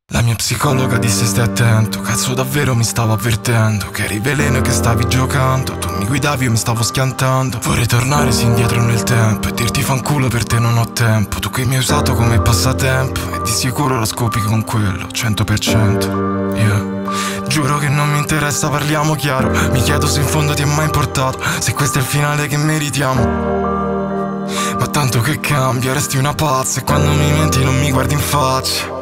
La mia psicologa disse stai attento, cazzo davvero mi stavo avvertendo che eri veleno e che stavi giocando. Tu mi guidavi, io mi stavo schiantando. Vorrei tornare sì indietro nel tempo e dirti fanculo, per te non ho tempo. Tu che mi hai usato come passatempo e di sicuro la scopi con quello 100%. Giuro che non mi interessa, parliamo chiaro. Mi chiedo se in fondo ti è mai importato, se questo è il finale che meritiamo. Ma tanto che cambia, resti una pazza e quando mi menti non mi guardi in faccia.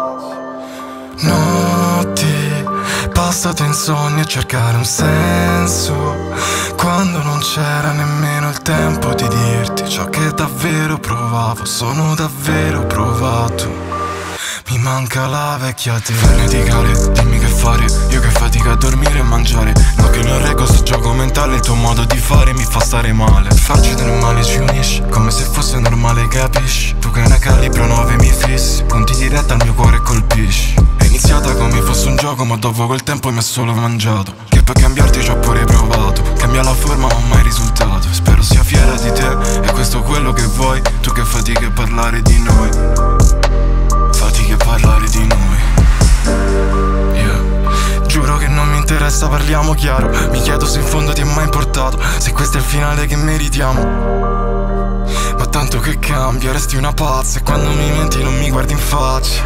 Notti passate in sogno a cercare un senso, quando non c'era nemmeno il tempo di dirti ciò che davvero provavo. Sono davvero provato. Mi manca la vecchia te. Freneticale, dimmi che fare. Io che fatica a dormire e mangiare. No che non reggo sto gioco mentale. Il tuo modo di fare mi fa stare male. Farci del male ci unisce, come se fosse normale, capisci? Tu che una calibro 9 mi fissi, punti diretta al mio cuore e colpisci. È iniziata come fosse un gioco, ma dopo quel tempo mi ha solo mangiato. Che per cambiarti ci ho pure provato. Cambia la forma ma mai risultato. Spero sia fiera di te, è questo quello che vuoi. Tu che fatichi a parlare di noi, fatichi a parlare di noi. Giuro che non mi interessa, parliamo chiaro. Mi chiedo se in fondo ti è mai importato, se questo è il finale che meritiamo. Ma tanto che cambia, resti una pazza e quando mi menti non mi guardi in faccia.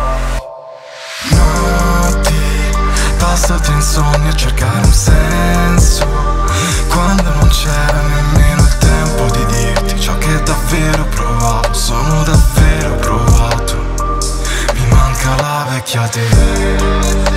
Notti passate in sogno a cercare un senso, quando non c'era nemmeno il tempo di dirti ciò che davvero provavo. Sono davvero provato. Mi manca la vecchia te.